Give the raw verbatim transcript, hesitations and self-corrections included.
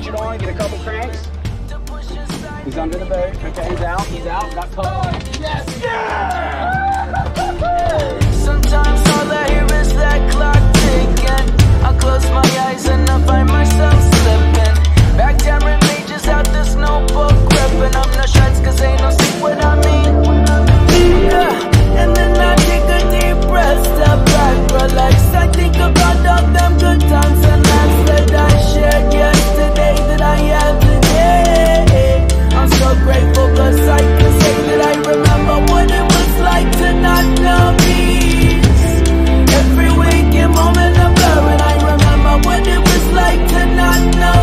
switch it on, get a couple cranks. He's under the boat. Okay, he's out. He's out. Got caught. Yes! Yeah! Sometimes all I hear is that clock ticking. I close my eyes and I find myself slipping. Back tearing pages out this notebook, gripping up no shots cause ain't no secret I mean. Yeah, and then I take a deep breath, step back, relax. I think about all them good times and nights that I shared yesterday that I have today. I'm so grateful cause I can say that I remember what it was like to not know peace. Every waking moment of blur, and I remember what it was like to not know